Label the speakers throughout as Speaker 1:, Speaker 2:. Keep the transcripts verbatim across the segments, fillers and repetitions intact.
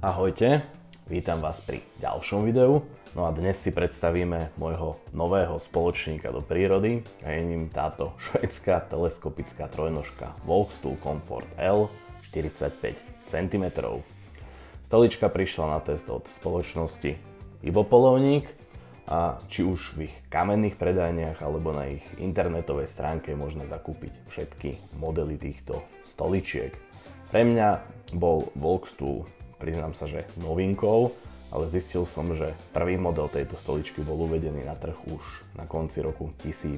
Speaker 1: Ahojte, vítam vás pri ďalšom videu. No a dnes si predstavíme môjho nového spoločníka do prírody a je ním táto švédska teleskopická trojnožka Volkstool Comfort L štyridsaťpäť centimetrov. Stolička prišla na test od spoločnosti Ibopolovník a či už v ich kamenných predajniach alebo na ich internetovej stránke je možné zakúpiť všetky modely týchto stoličiek. Pre mňa bol Volkstool, priznám sa, že novinkou, ale zistil som, že prvý model tejto stoličky bol uvedený na trh už na konci roku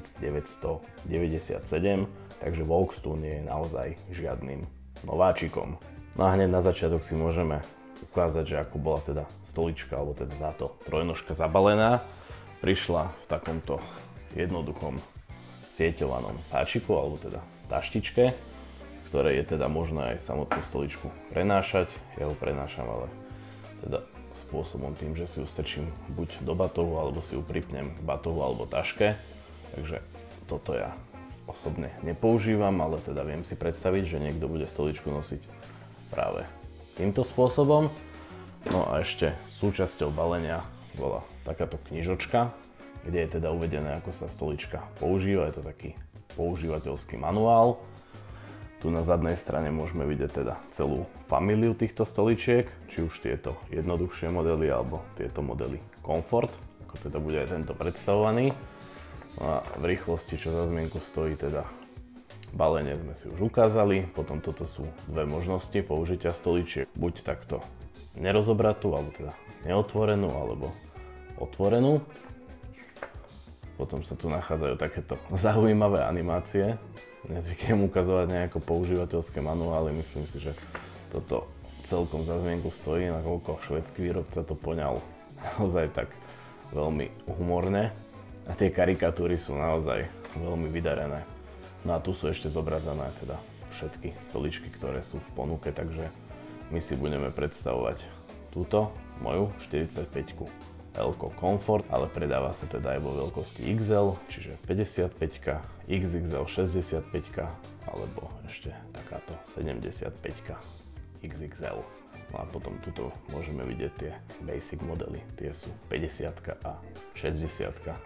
Speaker 1: devätnásťstodeväťdesiatsedem, takže Volkstool nie je naozaj žiadnym nováčikom. No a hneď na začiatok si môžeme ukázať, že ako bola teda stolička, alebo teda táto trojnožka zabalená. Prišla v takomto jednoduchom sieťovanom sáčiku, alebo teda taštičke, ktoré je teda možné aj samotnú stoličku prenášať. Ja ho prenášam ale teda spôsobom tým, že si ju strčím buď do batohu, alebo si ju pripnem k batohu alebo taške. Takže toto ja osobne nepoužívam, ale teda viem si predstaviť, že niekto bude stoličku nosiť práve týmto spôsobom. No a ešte súčasťou balenia bola takáto knižočka, kde je teda uvedené, ako sa stolička používa. Je to taký používateľský manuál. Tu na zadnej strane môžeme vidieť teda celú familiu týchto stoličiek, či už tieto jednoduchšie modely alebo tieto modely Comfort, ako teda bude aj tento predstavovaný. No a v rýchlosti, čo za zmienku stojí, teda balenie sme si už ukázali. Potom toto sú dve možnosti použitia stoličiek, buď takto nerozobratú, alebo teda neotvorenú, alebo otvorenú. Potom sa tu nachádzajú takéto zaujímavé animácie. Nezvyknem ukazovať nejako používateľské manuály, myslím si, že toto celkom za zmienku stojí, nakoľko švédsky výrobca to poňal naozaj tak veľmi humorne a tie karikatúry sú naozaj veľmi vydarené. No a tu sú ešte zobrazené teda všetky stoličky, ktoré sú v ponuke, takže my si budeme predstavovať túto moju štyridsaťpäťku L-ko Comfort, ale predáva sa teda aj vo veľkosti iks el, čiže päťdesiatpäťka, iks iks el šesťdesiatpäťka alebo ešte takáto sedemdesiatpäťka iks iks el. No a potom tuto môžeme vidieť tie basic modely, tie sú päťdesiatka a šesťdesiatka.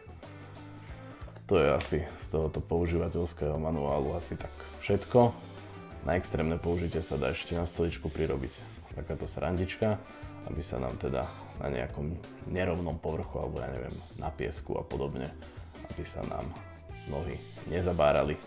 Speaker 1: To je asi z tohoto používateľského manuálu asi tak všetko. Na extrémne použitie sa dá ešte na stoličku prirobiť takáto srandička, aby sa nám teda na nejakom nerovnom povrchu, alebo ja neviem, na piesku a podobne, aby sa nám nohy nezabárali.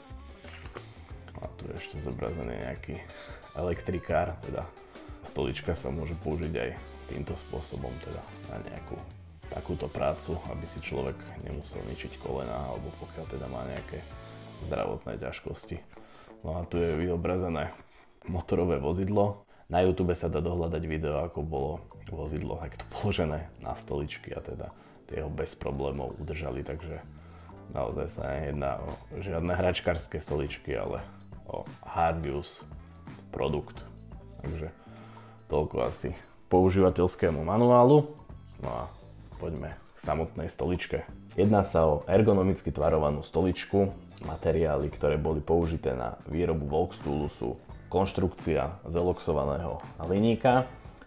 Speaker 1: A tu je ešte zobrazený nejaký elektrikár, teda stolička sa môže použiť aj týmto spôsobom, teda na nejakú takúto prácu, aby si človek nemusel ničiť kolená, alebo pokiaľ teda má nejaké zdravotné ťažkosti. No a tu je vyobrazené motorové vozidlo. Na YouTube sa dá dohľadať video, ako bolo vozidlo takto položené na stoličky a teda tie ho bez problémov udržali, takže naozaj sa nejedná o žiadne hračkárske stoličky, ale o hard use produkt. Takže toľko asi používateľskému manuálu. No a poďme k samotnej stoličke. Jedná sa o ergonomicky tvarovanú stoličku. Materiály, ktoré boli použité na výrobu Volkstoolu sú konštrukcia z eloxovaného hliníka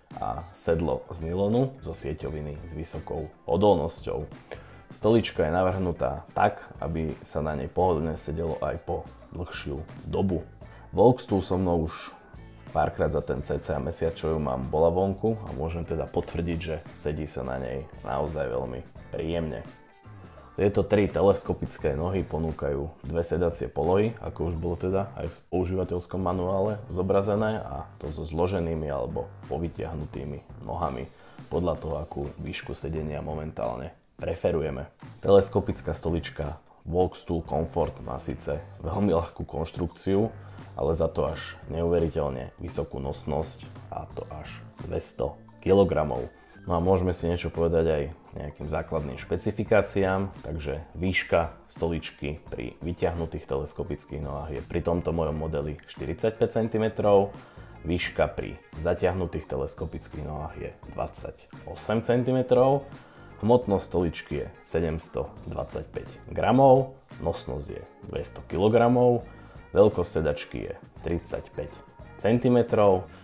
Speaker 1: a sedlo z nylonu zo sieťoviny s vysokou odolnosťou. Stolička je navrhnutá tak, aby sa na nej pohodlne sedelo aj po dlhšiu dobu. Volkstool so mnou už párkrát za ten cca mesiac, čo ju mám, bola vonku a môžem teda potvrdiť, že sedí sa na nej naozaj veľmi príjemne. Tieto tri teleskopické nohy ponúkajú dve sedacie polohy, ako už bolo teda aj v používateľskom manuále zobrazené, a to so zloženými alebo povytiahnutými nohami podľa toho, akú výšku sedenia momentálne preferujeme. Teleskopická stolička Volkstool Comfort má síce veľmi ľahkú konštrukciu, ale za to až neuveriteľne vysokú nosnosť, a to až dvesto kilogramov. No a môžeme si niečo povedať aj nejakým základným špecifikáciám, takže výška stoličky pri vyťahnutých teleskopických nohách je pri tomto mojom modeli štyridsaťpäť centimetrov, výška pri zatiahnutých teleskopických nohách je dvadsaťosem centimetrov, hmotnosť stoličky je sedemstodvadsaťpäť gramov, nosnosť je dvesto kilogramov, veľkosť sedačky je tridsaťpäť centimetrov,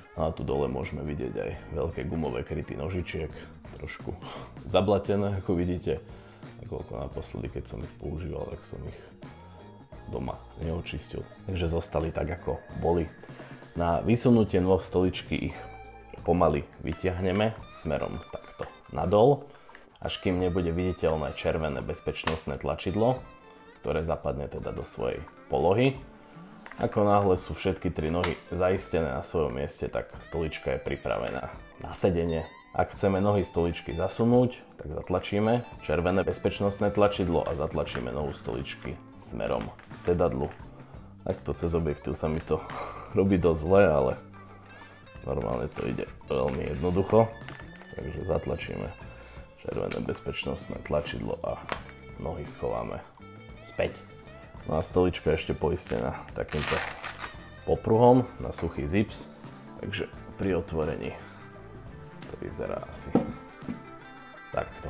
Speaker 1: A tu dole môžeme vidieť aj veľké gumové kryty nožičiek, trošku zablatené, ako vidíte. Nakoľko naposledy, keď som ich používal, tak som ich doma neočistil. Takže zostali tak, ako boli. Na vysunutie nôh stoličky ich pomaly vytiahneme smerom takto nadol, až kým nebude viditeľné červené bezpečnostné tlačidlo, ktoré zapadne teda do svojej polohy. Ako náhle sú všetky tri nohy zaistené na svojom mieste, tak stolička je pripravená na sedenie. Ak chceme nohy stoličky zasunúť, tak zatlačíme červené bezpečnostné tlačidlo a zatlačíme nohu stoličky smerom k sedadlu. Takto cez objektív sa mi to robí dosť zle, ale normálne to ide veľmi jednoducho. Takže zatlačíme červené bezpečnostné tlačidlo a nohy schováme späť. No a stolička je ešte poistená takýmto popruhom na suchý zips, takže pri otvorení to vyzerá asi takto.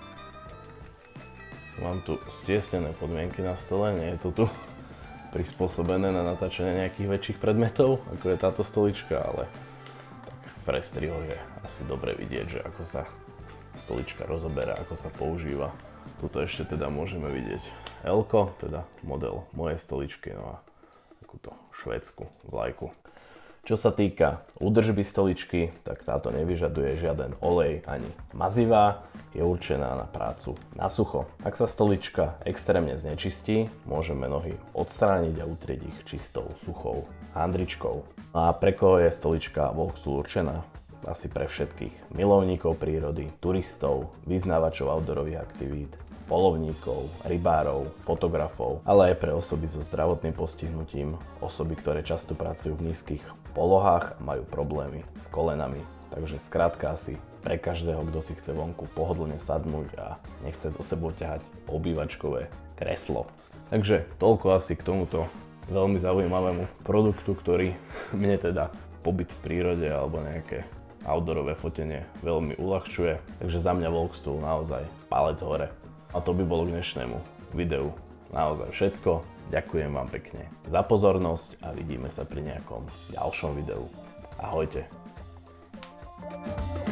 Speaker 1: Mám tu stiesnené podmienky na stole, nie je to tu prispôsobené na natáčanie nejakých väčších predmetov, ako je táto stolička, ale tak v prestrihoch je asi dobre vidieť, že ako sa stolička rozoberá, ako sa používa. Tuto ešte teda môžeme vidieť L-ko, teda model mojej stoličky, no a takúto švédsku vlajku. Čo sa týka údržby stoličky, tak táto nevyžaduje žiaden olej ani mazivá, je určená na prácu na sucho. Ak sa stolička extrémne znečistí, môžeme nohy odstrániť a utrieť ich čistou, suchou handričkou. A pre koho je stolička Volkstool určená? Asi pre všetkých milovníkov prírody, turistov, vyznávačov outdoorových aktivít, poľovníkov, rybárov, fotografov, ale aj pre osoby so zdravotným postihnutím, osoby, ktoré často pracujú v nízkych polohách a majú problémy s kolenami. Takže skrátka asi pre každého, kto si chce vonku pohodlne sadnúť a nechce zo sebou ťahať obývačkové kreslo. Takže toľko asi k tomuto veľmi zaujímavému produktu, ktorý mne teda pobyt v prírode alebo nejaké outdoorové fotenie veľmi uľahčuje. Takže za mňa Volkstool naozaj palec hore. A to by bolo k dnešnému videu naozaj všetko. Ďakujem vám pekne za pozornosť a vidíme sa pri nejakom ďalšom videu. Ahojte.